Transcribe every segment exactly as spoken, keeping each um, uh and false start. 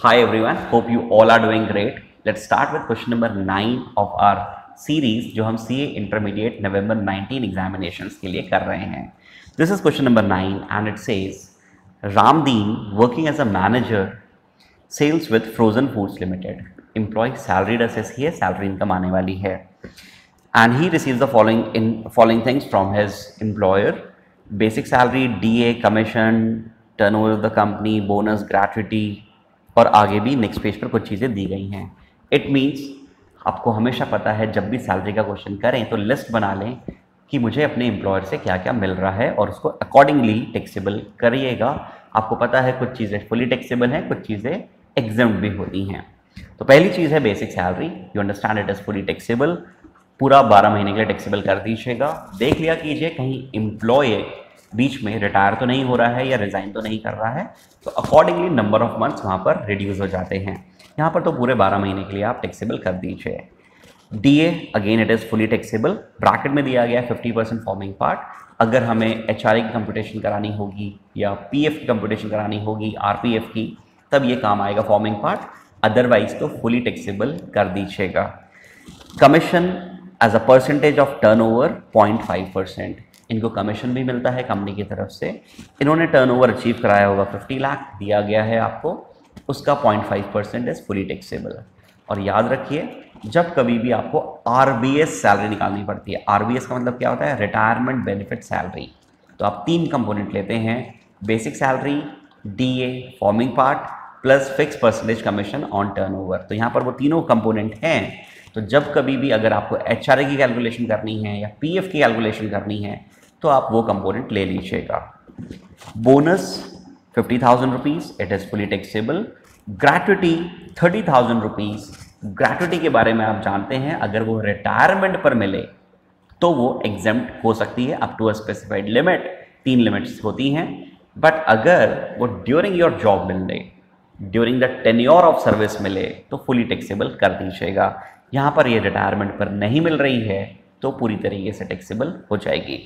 Hi everyone, hope you all are doing great. Let's start with question number nine of our series जो हम C A Intermediate November nineteen examinations के लिए कर रहे हैं. This is question number nine and it says Ramdeen working as a manager sales with Frozen Foods Limited. Employee salaried assess ही है, salary income आने वाली है. And he receives the following in following things from his employer: basic salary, D A, commission, turnover of the company, bonus, gratuity. और आगे भी next page पर कुछ चीज़ें दी गई हैं. इट मीन्स आपको हमेशा पता है जब भी सैलरी का क्वेश्चन करें तो लिस्ट बना लें कि मुझे अपने एम्प्लॉयर से क्या क्या मिल रहा है और उसको अकॉर्डिंगली टैक्सेबल करिएगा. आपको पता है कुछ चीज़ें फुली टैक्सेबल हैं, कुछ चीज़ें एग्जम्प्ट भी होती हैं. तो पहली चीज़ है basic salary. You understand it is fully taxable. पूरा बारह महीने के लिए टैक्सेबल कर दीजिएगा. देख लिया कीजिए कहीं एम्प्लॉय बीच में रिटायर तो नहीं हो रहा है या रिज़ाइन तो नहीं कर रहा है, तो अकॉर्डिंगली नंबर ऑफ मंथ्स वहाँ पर रिड्यूस हो जाते हैं. यहाँ पर तो पूरे बारह महीने के लिए आप टैक्सेबल कर दीजिए. DA again it is fully taxable. Bracket में दिया गया है फिफ्टी परसेंट फॉर्मिंग पार्ट. अगर हमें एचआरए की कंप्यूटेशन करानी होगी या पीएफ की कंप्यूटेशन करानी होगी, आरपीएफ की, तब ये काम आएगा फॉर्मिंग पार्ट. अदरवाइज तो फुली टैक्सेबल कर दीजिएगा. Commission as a percentage of turnover point five percent. इनको कमीशन भी मिलता है कंपनी की तरफ से. इन्होंने टर्नओवर अचीव कराया होगा फिफ्टी लाख दिया गया है आपको, उसका point five percent is fully taxable. और याद रखिए जब कभी भी आपको आरबीएस सैलरी निकालनी पड़ती है, आरबीएस का मतलब क्या होता है, रिटायरमेंट बेनिफिट सैलरी, तो आप तीन कंपोनेंट लेते हैं: basic salary, DA forming part plus fix percentage commission on turnover. तो यहाँ पर वो तीनों कंपोनेंट हैं. तो जब कभी भी अगर आपको एचआरए की कैलकुलेशन करनी है या पीएफ की कैलकुलेशन करनी है तो आप वो कंपोनेंट ले लीजिएगा. Bonus fifty thousand rupees, it is fully taxable. Gratuity thirty thousand rupees. Gratuity के बारे में आप जानते हैं अगर वो रिटायरमेंट पर मिले तो वो एग्जेम्प्ट हो सकती है up to a specified limit. तीन लिमिट्स होती हैं. बट अगर वो ड्यूरिंग योर जॉब मिले, during the tenure of service मिले तो फुली टैक्सेबल कर दीजिएगा. यहाँ पर ये रिटायरमेंट पर नहीं मिल रही है तो पूरी तरीके से टैक्सेबल हो जाएगी.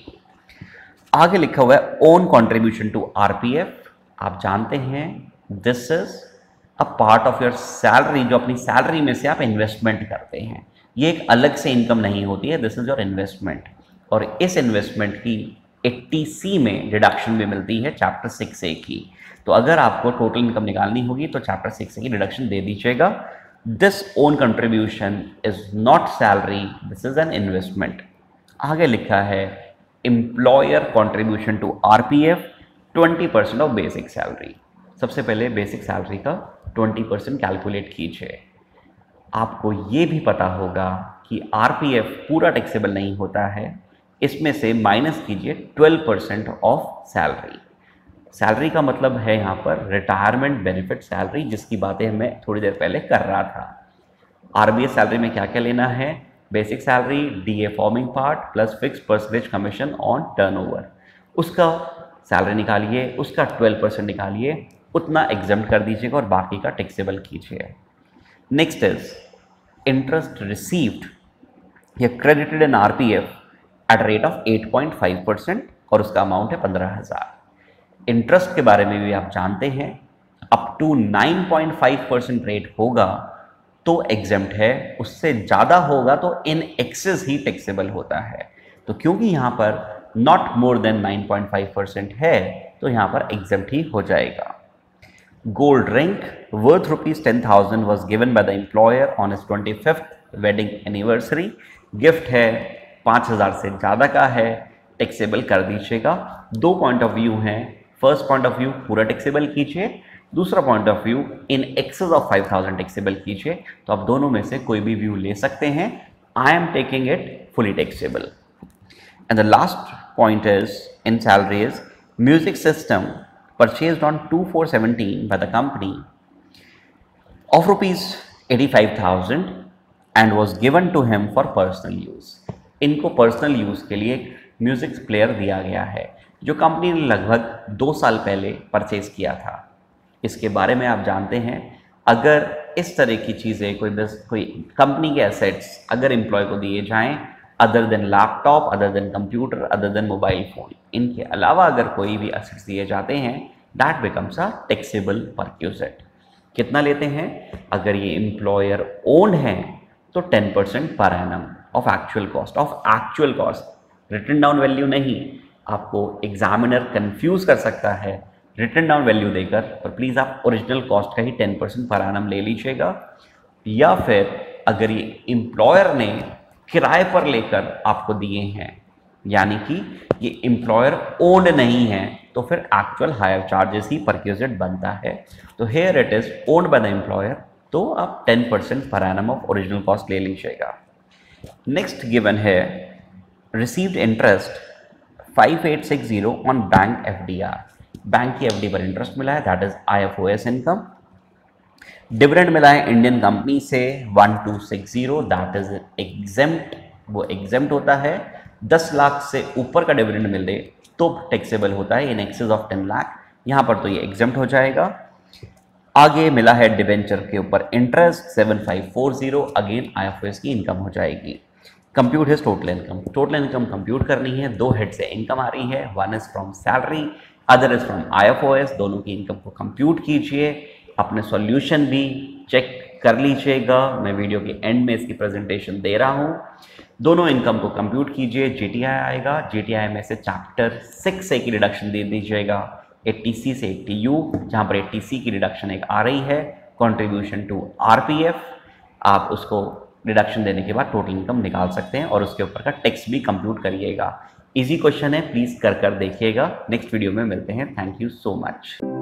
आगे लिखा हुआ है ओन कंट्रीब्यूशन टू आरपीएफ. आप जानते हैं this is a part of your salary, जो अपनी सैलरी में से आप इन्वेस्टमेंट करते हैं. ये एक अलग से इनकम नहीं होती है, दिस इज योर इन्वेस्टमेंट. और इस इन्वेस्टमेंट की एट्टी सी में डिडक्शन भी मिलती है चैप्टर सिक्स ए की. तो अगर आपको टोटल इनकम निकालनी होगी तो चैप्टर सिक्स ए की डिडक्शन दे दीजिएगा. This own contribution is not salary, this is an investment. आगे लिखा है employer contribution to R P F twenty percent of basic salary. सबसे पहले बेसिक सैलरी का ट्वेंटी परसेंट कैलकुलेट कीजिए. आपको ये भी पता होगा कि R P F पूरा टैक्सेबल नहीं होता है, इसमें से माइनस कीजिए twelve percent of salary. Salary का मतलब है यहाँ पर रिटायरमेंट बेनिफिट सैलरी, जिसकी बातें मैं थोड़ी देर पहले कर रहा था. आरबीएस सैलरी में क्या क्या लेना है: basic salary, DA forming part plus fix percentage commission on turnover. उसका सैलरी निकालिए, उसका ट्वेल्व परसेंट निकालिए, उतना एग्जम्प्ट कर दीजिएगा और बाकी का टैक्सेबल कीजिए. नेक्स्ट इज इंटरेस्ट रिसीव्ड या credited in RPF at rate of eight point five percent और उसका अमाउंट है पंद्रह हज़ार. इंटरेस्ट के बारे में भी आप जानते हैं up to nine point five percent rate होगा तो एग्जेम्प्ट है, उससे ज़्यादा होगा तो इन एक्सेस ही टैक्सेबल होता है. तो क्योंकि यहाँ पर not more than nine point five percent है तो यहाँ पर एग्जेम्प्ट ही हो जाएगा. Gold ring worth rupees ten thousand was given by the employer on is twenty fifth wedding anniversary. Gift है, पाँच हज़ार से ज़्यादा का है, टैक्सेबल कर दीजिएगा. दो पॉइंट ऑफ व्यू हैं. फर्स्ट पॉइंट ऑफ व्यू पूरा टैक्सेबल कीजिए, दूसरा point of view in excess of five thousand taxable कीजिए. तो आप दोनों में से कोई भी व्यू ले सकते हैं. I am taking it fully taxable. And the last point is in salary is music system purchased on two four seventeen by the company of rupees eighty five thousand and was given to him for personal use. इनको personal use के लिए एक music player दिया गया है जो company ने लगभग दो साल पहले परचेज किया था. इसके बारे में आप जानते हैं अगर इस तरह की चीज़ें कोई बस कोई कंपनी के एसेट्स अगर एम्प्लॉय को दिए जाएं other than laptop, other than computer, other than mobile phone, इनके अलावा अगर कोई भी एसेट्स दिए जाते हैं that becomes a taxable perquisite. कितना लेते हैं? अगर ये एम्प्लॉयर ओन्ड है तो ten percent per annum of actual cost, of actual cost, written down value नहीं। आपको एग्जामिनर कंफ्यूज कर सकता है रिटन डाउन वैल्यू देकर, और प्लीज़ आप ओरिजिनल कॉस्ट का ही टेन परसेंट पर एनम ले लीजिएगा। या फिर अगर ये एम्प्लॉयर ने किराए पर लेकर आपको दिए हैं, यानी कि ये एम्प्लॉयर ओन्ड नहीं है, तो फिर एक्चुअल हायर चार्जेस ही परक्यूजेड बनता है। तो here it is owned by the employer, तो आप ten percent per annum of original cost ले लीजिएगा। नेक्स्ट गिवन है received interest five eight six zero on bank FDR. Bank की एफडी पर इंटरेस्ट मिला है, that is IFOS income. Dividend मिला है इंडियन कंपनी से one two six zero, that is exempt, वो एग्जेम्प्ट होता है। दस लाख से ऊपर का डिविडेंड मिले तो टैक्सेबल होता है in excess of ten lakh, यहाँ पर तो ये एग्जेम्प्ट हो जाएगा। आगे मिला है डिबेंचर के ऊपर interest seven five four zero, again IFOS की इनकम हो जाएगी। कंप्यूट है total income, total income compute करनी है। दो हेड से इनकम आ रही है, one is from salary, other is from IFOS. दोनों की इनकम को कंप्यूट कीजिए, अपने सॉल्यूशन भी चेक कर लीजिएगा, मैं वीडियो के एंड में इसकी प्रेजेंटेशन दे रहा हूँ। दोनों इनकम को कंप्यूट कीजिए, जीटीआई आएगा, जीटीआई में से चैप्टर सिक्स ए की रिडक्शन दे दीजिएगा, एट्टी सी से एट्टी यू, जहाँ पर एट्टी सी की रिडक्शन एक आ रही है, कंट्रीब्यूशन टू आरपीएफ। आप उसको रिडक्शन देने के बाद टोटल इनकम निकाल सकते हैं, और उसके ऊपर का टैक्स भी कंप्यूट करिएगा। इजी क्वेश्चन है, प्लीज़ कर कर देखिएगा। नेक्स्ट वीडियो में मिलते हैं, थैंक यू सो मच।